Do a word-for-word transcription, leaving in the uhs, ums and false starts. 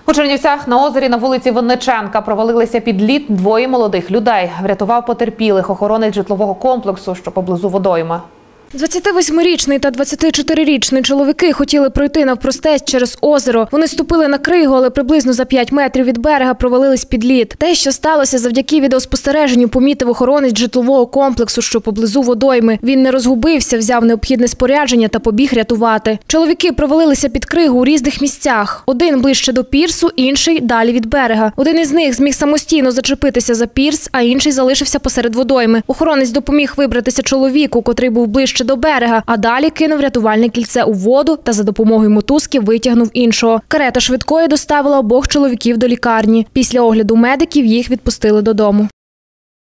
У Чернівцях на озері на вулиці Винниченка провалилися під лід двоє молодих людей. Врятував потерпілих охоронець житлового комплексу, що поблизу водойми. двадцятивосьмирічний та двадцятичотирирічний чоловіки хотіли пройти навпростець через озеро. Вони ступили на кригу, але приблизно за п'ять метрів від берега провалились під лід. Те, що сталося завдяки відеоспостереженню, помітив охоронець житлового комплексу, що поблизу водойми. Він не розгубився, взяв необхідне спорядження та побіг рятувати. Чоловіки провалилися під кригу у різних місцях. Один ближче до пірсу, інший далі від берега. Один із них зміг самостійно зачепитися за пірс, а інший залишився посеред водойми. Охоронець допоміг вибратися чоловіку, котрий був ближче до берега, а далі кинув рятувальне кільце у воду та за допомогою мотузки витягнув іншого. Карета швидкої доставила обох чоловіків до лікарні. Після огляду медиків їх відпустили додому.